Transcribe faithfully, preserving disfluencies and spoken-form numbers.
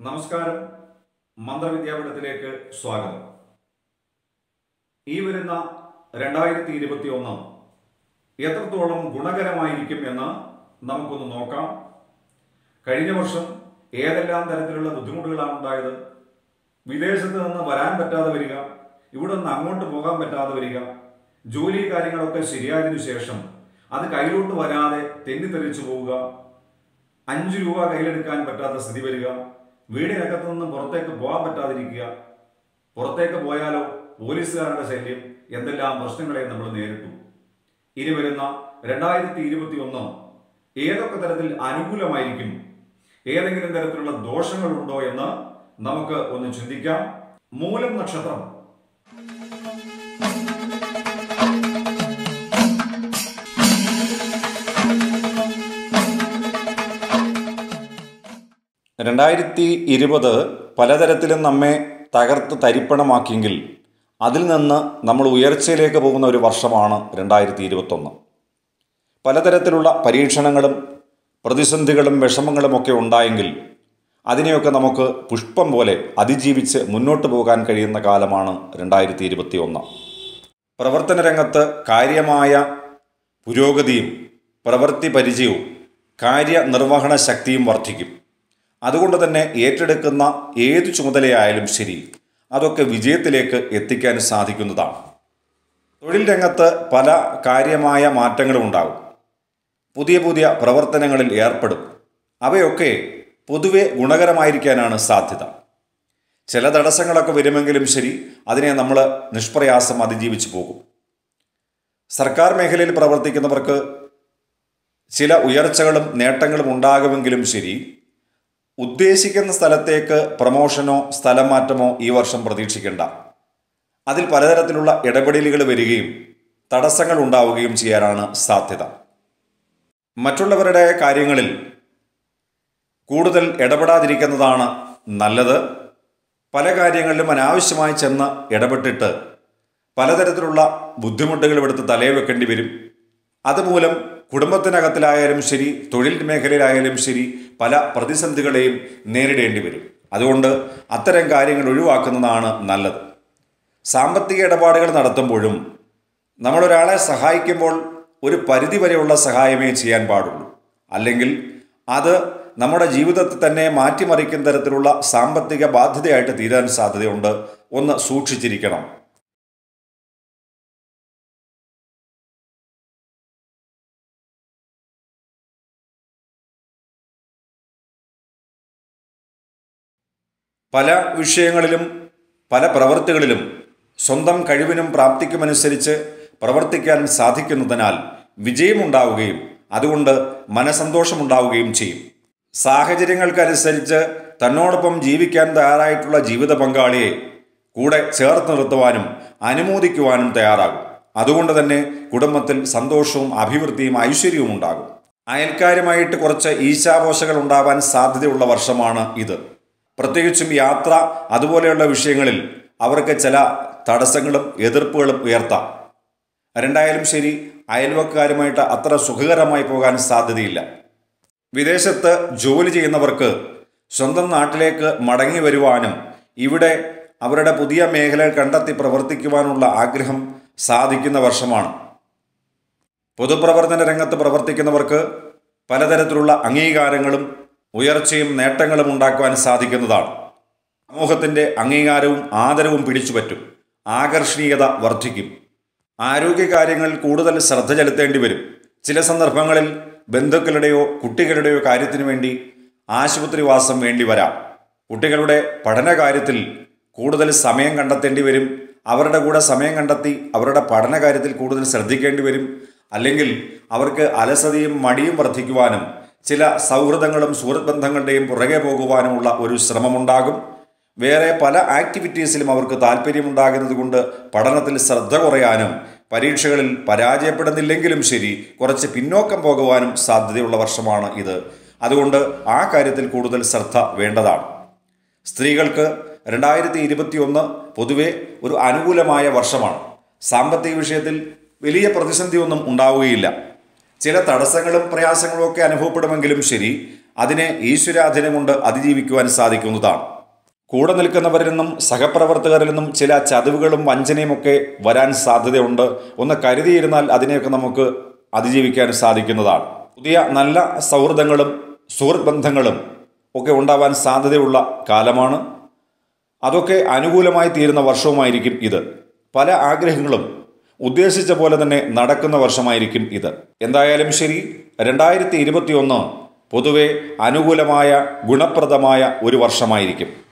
നമസ്കാരം. മന്ത്രവിദ്യാപീഠത്തിലേക്ക് സ്വാഗതം. ഈ വരുന്ന രണ്ടായിരത്തി ഇരുപത്തി ഒന്ന് എത്രത്തോളം ഗുണകരമായിരിക്കും എന്ന് നമുക്കൊന്ന് നോക്കാം. കഴിഞ്ഞ വർഷം ഏതെല്ലാം തരത്തിലുള്ള ബുദ്ധിമുട്ടുകളാണ് ഉണ്ടായത്? വിദേശത്ത് നിന്ന് വരാൻ പറ്റാതെ വരിക, ഇവിടെ നിന്ന് അങ്ങോട്ട് പോകാൻ പറ്റാതെ വരിക, ജോലി കാര്യങ്ങളൊക്കെ ശരിയായതിനു ശേഷം അത് കയ്യിലോട്ട് വരാതെ തെന്നിത്തെറിച്ചു പോവുക, അഞ്ചു രൂപ കയ്യിലെടുക്കാൻ പറ്റാത്ത സ്ഥിതി വരിക, വീടിനകത്തു നിന്ന് പുറത്തേക്ക് പോകാൻ പറ്റാതിരിക്കുക, പുറത്തേക്ക് പോയാലോ പോലീസുകാരുടെ ശല്യം, എന്തെല്ലാം പ്രശ്നങ്ങളെ നമ്മൾ നേരിട്ടു. ഇനി വരുന്ന രണ്ടായിരത്തി ഇരുപത്തി ഒന്ന് ഏതൊക്കെ തരത്തിൽ അനുകൂലമായിരിക്കും, ഏതെങ്കിലും തരത്തിലുള്ള ദോഷങ്ങളുണ്ടോ എന്ന് നമുക്ക് ഒന്ന് ചിന്തിക്കാം. മൂലം നക്ഷത്രം. രണ്ടായിരത്തി ഇരുപത് പലതരത്തിലും നമ്മെ തകർത്ത് തരിപ്പണമാക്കിയെങ്കിൽ അതിൽ നിന്ന് നമ്മൾ ഉയർച്ചയിലേക്ക് പോകുന്ന ഒരു വർഷമാണ് രണ്ടായിരത്തി ഇരുപത്തൊന്ന്. പലതരത്തിലുള്ള പരീക്ഷണങ്ങളും പ്രതിസന്ധികളും വിഷമങ്ങളും ഒക്കെ ഉണ്ടായെങ്കിൽ അതിനെയൊക്കെ നമുക്ക് പുഷ്പം പോലെ അതിജീവിച്ച് മുന്നോട്ട് പോകാൻ കഴിയുന്ന കാലമാണ് രണ്ടായിരത്തി ഇരുപത്തി ഒന്ന്. പ്രവർത്തന രംഗത്ത് കാര്യമായ പുരോഗതിയും പ്രവൃത്തി പരിചയവും കാര്യനിർവഹണ ശക്തിയും വർദ്ധിക്കും. അതുകൊണ്ട് തന്നെ ഏറ്റെടുക്കുന്ന ഏതു ചുമതലയായാലും ശരി, അതൊക്കെ വിജയത്തിലേക്ക് എത്തിക്കാൻ സാധിക്കുന്നതാണ്. തൊഴിൽ രംഗത്ത് പല കാര്യമായ മാറ്റങ്ങളും ഉണ്ടാകും. പുതിയ പുതിയ പ്രവർത്തനങ്ങളിൽ ഏർപ്പെടും. അവയൊക്കെ പൊതുവെ ഗുണകരമായിരിക്കാനാണ് സാധ്യത. ചില തടസ്സങ്ങളൊക്കെ വരുമെങ്കിലും ശരി, അതിനെ നമ്മൾ നിഷ്പ്രയാസം അതിജീവിച്ചു പോകും. സർക്കാർ മേഖലയിൽ പ്രവർത്തിക്കുന്നവർക്ക് ചില ഉയർച്ചകളും നേട്ടങ്ങളും ഉണ്ടാകുമെങ്കിലും ശരി, ഉദ്ദേശിക്കുന്ന സ്ഥലത്തേക്ക് പ്രമോഷനോ സ്ഥലം മാറ്റമോ ഈ വർഷം പ്രതീക്ഷിക്കേണ്ട. അതിൽ പലതരത്തിലുള്ള ഇടപെടലുകൾ വരികയും തടസ്സങ്ങൾ ഉണ്ടാവുകയും ചെയ്യാനാണ് സാധ്യത. മറ്റുള്ളവരുടെ കാര്യങ്ങളിൽ കൂടുതൽ ഇടപെടാതിരിക്കുന്നതാണ് നല്ലത്. പല കാര്യങ്ങളിലും അനാവശ്യമായി ചെന്ന് ഇടപെട്ടിട്ട് പലതരത്തിലുള്ള ബുദ്ധിമുട്ടുകൾ എടുത്ത് തലയിൽ വെക്കേണ്ടി വരും. അതുമൂലം കുടുംബത്തിനകത്തിലായാലും ശരി, തൊഴിൽ മേഖലയിലായാലും ശരി, പല പ്രതിസന്ധികളെയും നേരിടേണ്ടി വരും. അതുകൊണ്ട് അത്തരം കാര്യങ്ങൾ ഒഴിവാക്കുന്നതാണ് നല്ലത്. സാമ്പത്തിക ഇടപാടുകൾ നടത്തുമ്പോഴും നമ്മളൊരാളെ സഹായിക്കുമ്പോൾ ഒരു പരിധിവരെയുള്ള സഹായമേ ചെയ്യാൻ പാടുള്ളൂ. അല്ലെങ്കിൽ അത് നമ്മുടെ ജീവിതത്തെ തന്നെ മാറ്റിമറിക്കുന്ന തരത്തിലുള്ള സാമ്പത്തിക ബാധ്യതയായിട്ട് തീരാൻ സാധ്യതയുണ്ട്. ഒന്ന് സൂക്ഷിച്ചിരിക്കണം. പല വിഷയങ്ങളിലും പല പ്രവൃത്തികളിലും സ്വന്തം കഴിവിനും പ്രാപ്തിക്കുമനുസരിച്ച് പ്രവർത്തിക്കാൻ സാധിക്കുന്നതിനാൽ വിജയമുണ്ടാവുകയും അതുകൊണ്ട് മനസന്തോഷമുണ്ടാവുകയും ചെയ്യും. സാഹചര്യങ്ങൾക്കനുസരിച്ച് തന്നോടൊപ്പം ജീവിക്കാൻ തയ്യാറായിട്ടുള്ള ജീവിത പങ്കാളിയെ കൂടെ ചേർത്ത് നിർത്തുവാനും അനുമോദിക്കുവാനും തയ്യാറാകും. അതുകൊണ്ട് തന്നെ കുടുംബത്തിൽ സന്തോഷവും അഭിവൃദ്ധിയും ഐശ്വര്യവും ഉണ്ടാകും. അയൽക്കാരുമായിട്ട് കുറച്ച് ഈശാപോശകൾ ഉണ്ടാവാൻ സാധ്യതയുള്ള വർഷമാണ് ഇത്. പ്രത്യേകിച്ചും യാത്ര അതുപോലെയുള്ള വിഷയങ്ങളിൽ അവർക്ക് ചില തടസ്സങ്ങളും എതിർപ്പുകളും ഉയർത്താം. രണ്ടായാലും ശരി, അയൽവക്കാരുമായിട്ട് അത്ര സുഖകരമായി പോകാൻ സാധ്യതയില്ല. വിദേശത്ത് ജോലി ചെയ്യുന്നവർക്ക് സ്വന്തം നാട്ടിലേക്ക് മടങ്ങി വരുവാനും ഇവിടെ അവരുടെ പുതിയ മേഖലകൾ കണ്ടെത്തി പ്രവർത്തിക്കുവാനുള്ള ആഗ്രഹം സാധിക്കുന്ന വർഷമാണ്. പൊതുപ്രവർത്തന രംഗത്ത് പ്രവർത്തിക്കുന്നവർക്ക് പലതരത്തിലുള്ള അംഗീകാരങ്ങളും ഉയർച്ചയും നേട്ടങ്ങളും ഉണ്ടാക്കുവാൻ സാധിക്കുന്നതാണ്. സമൂഹത്തിൻ്റെ അംഗീകാരവും ആദരവും പിടിച്ചുപറ്റും. ആകർഷണീയത വർദ്ധിക്കും. ആരോഗ്യകാര്യങ്ങളിൽ കൂടുതൽ ശ്രദ്ധ ചെലുത്തേണ്ടി വരും. ചില സന്ദർഭങ്ങളിൽ ബന്ധുക്കളുടെയോ കുട്ടികളുടെയോ കാര്യത്തിനു വേണ്ടി ആശുപത്രിവാസം വേണ്ടി വരാം. കുട്ടികളുടെ പഠനകാര്യത്തിൽ കൂടുതൽ സമയം കണ്ടെത്തേണ്ടി വരും. അവരുടെ കൂടെ സമയം കണ്ടെത്തി അവരുടെ പഠനകാര്യത്തിൽ കൂടുതൽ ശ്രദ്ധിക്കേണ്ടി വരും. അല്ലെങ്കിൽ അവർക്ക് അലസതയും മടിയും വർദ്ധിക്കുവാനും ചില സൗഹൃദങ്ങളും സുഹൃത്ത് ബന്ധങ്ങളുടെയും പുറകെ പോകുവാനുമുള്ള ഒരു ശ്രമമുണ്ടാകും. വേറെ പല ആക്ടിവിറ്റീസിലും അവർക്ക് താല്പര്യമുണ്ടാകുന്നത് കൊണ്ട് പഠനത്തിൽ ശ്രദ്ധ കുറയാനും പരീക്ഷകളിൽ പരാജയപ്പെടുന്നില്ലെങ്കിലും ശരി കുറച്ച് പിന്നോക്കം പോകുവാനും സാധ്യതയുള്ള വർഷമാണ് ഇത്. അതുകൊണ്ട് ആ കാര്യത്തിൽ കൂടുതൽ ശ്രദ്ധ വേണ്ടതാണ്. സ്ത്രീകൾക്ക് രണ്ടായിരത്തി ഇരുപത്തി ഒന്ന് പൊതുവെ ഒരു അനുകൂലമായ വർഷമാണ്. സാമ്പത്തിക വിഷയത്തിൽ വലിയ പ്രതിസന്ധിയൊന്നും ഉണ്ടാവുകയില്ല. ചില തടസ്സങ്ങളും പ്രയാസങ്ങളും ഒക്കെ അനുഭവപ്പെടുമെങ്കിലും ശരി, അതിനെ ഈശ്വരാധീനം കൊണ്ട് അതിജീവിക്കുവാൻ സാധിക്കുന്നതാണ്. കൂടെ നിൽക്കുന്നവരിൽ നിന്നും സഹപ്രവർത്തകരിൽ നിന്നും ചില ചതിവുകളും വഞ്ചനയും ഒക്കെ വരാൻ സാധ്യതയുണ്ട്. ഒന്ന് കരുതിയിരുന്നാൽ അതിനെയൊക്കെ നമുക്ക് അതിജീവിക്കാൻ സാധിക്കുന്നതാണ്. പുതിയ നല്ല സൗഹൃദങ്ങളും സുഹൃത്ത് ബന്ധങ്ങളും ഒക്കെ ഉണ്ടാവാൻ സാധ്യതയുള്ള കാലമാണ്. അതൊക്കെ അനുകൂലമായി തീരുന്ന വർഷവുമായിരിക്കും ഇത്. പല ആഗ്രഹങ്ങളും ഉദ്ദേശിച്ച പോലെ തന്നെ നടക്കുന്ന വർഷമായിരിക്കും ഇത്. എന്തായാലും ശരി, രണ്ടായിരത്തി ഇരുപത്തി ഒന്ന് പൊതുവെ അനുകൂലമായ ഗുണപ്രദമായ ഒരു വർഷമായിരിക്കും.